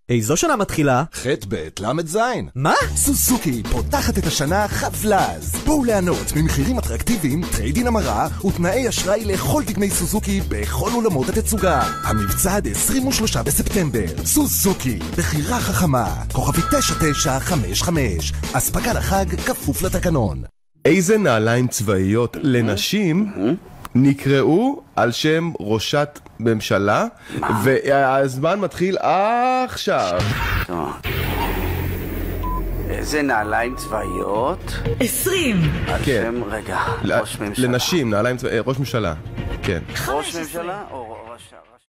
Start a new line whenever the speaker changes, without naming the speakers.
איזו שנה מתחילה?
ח' ב' למד זין.
מה?
סוזוקי פותחת את השנה חבלז. בואו ליהנות ממחירים אטרקטיביים, טריידין המרה ותנאי אשראי לכל דגמי סוזוקי בכל עולמות התצוגה. המבצע עד 23 בספטמבר. סוזוקי, בחירה חכמה, כוכבי 9955. אספקה לחג כפוף לתקנון.
איזה נעליים צבאיות לנשים נקראו על שם ראשת ממשלה, והזמן מתחיל עכשיו.
איזה נעליים צבאיות?
20.
על שם, רגע, ראש ממשלה.
לנשים, נעליים צבאיות, ראש ממשלה, כן.
ראש ממשלה או ראש...